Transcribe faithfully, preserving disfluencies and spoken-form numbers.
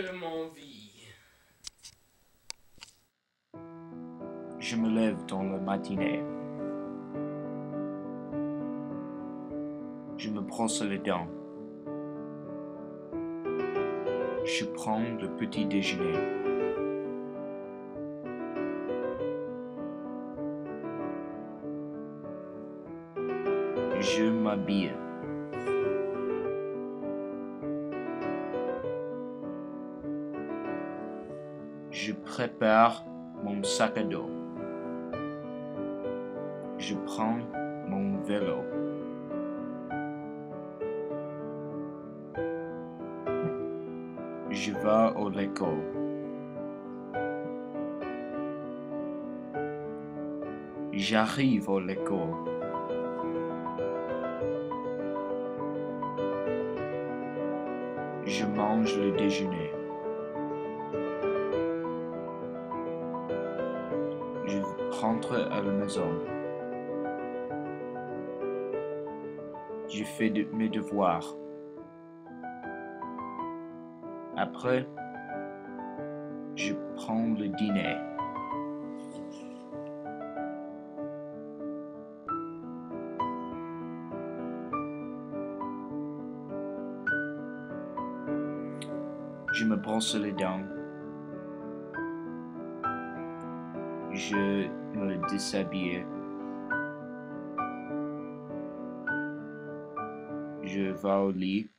de mon vie. Je me lève dans la matinée. Je me brosse les dents. Je prends le petit déjeuner. Je m'habille. Je prépare mon sac à dos. Je prends mon vélo. Je vais à l'école. J'arrive à l'école. Je mange le déjeuner. Je rentre à la maison. Je fais de, mes devoirs. Après, je prends le dîner. Je me brosse les dents. Je me déshabille. Je vais au lit.